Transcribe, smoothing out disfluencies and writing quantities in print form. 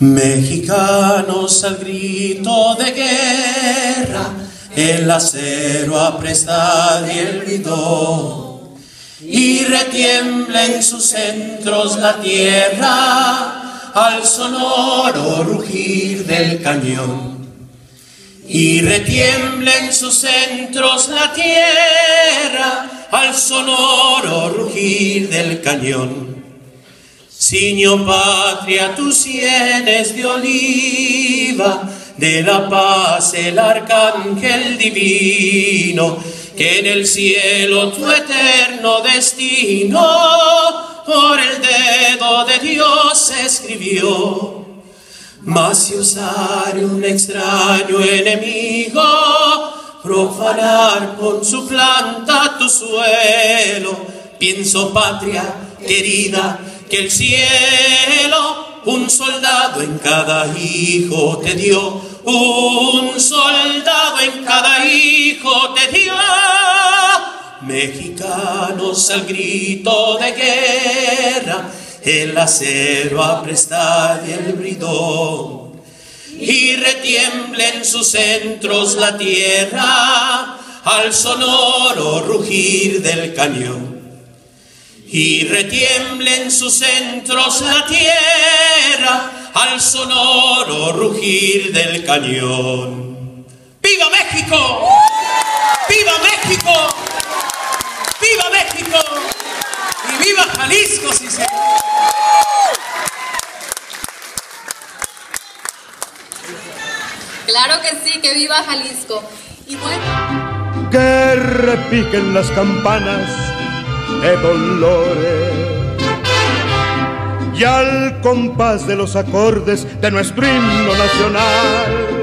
Mexicanos al grito de guerra, el acero apresta y el bridón, y retiembla en sus centros la tierra al sonoro rugir del cañón. Y retiembla en sus centros la tierra al sonoro rugir del cañón. Ciño patria tus sienes de oliva, de la paz el arcángel divino, que en el cielo tu eterno destino por el dedo de Dios escribió. Mas si osare un extraño enemigo profanar con su planta tu suelo, pienso, patria querida, que el cielo un soldado en cada hijo te dio, un soldado en cada hijo te dio. Mexicanos al grito de guerra, el acero apresta y el bridón, y retiembla en sus centros la tierra al sonoro rugir del cañón. Y retiembla en sus centros la tierra al sonoro rugir del cañón. ¡Viva México! ¡Viva México! ¡Viva México! ¡Y viva Jalisco, sí señor! Claro que sí, que viva Jalisco. Y bueno, que repiquen las campanas de dolores, y al compás de los acordes de nuestro himno nacional